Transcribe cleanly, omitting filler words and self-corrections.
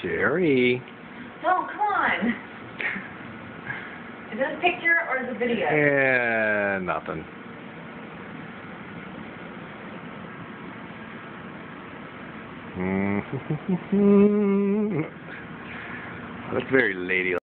Sherry. No, come on. Is this a picture or is it a video? Nothing. That's very ladylike.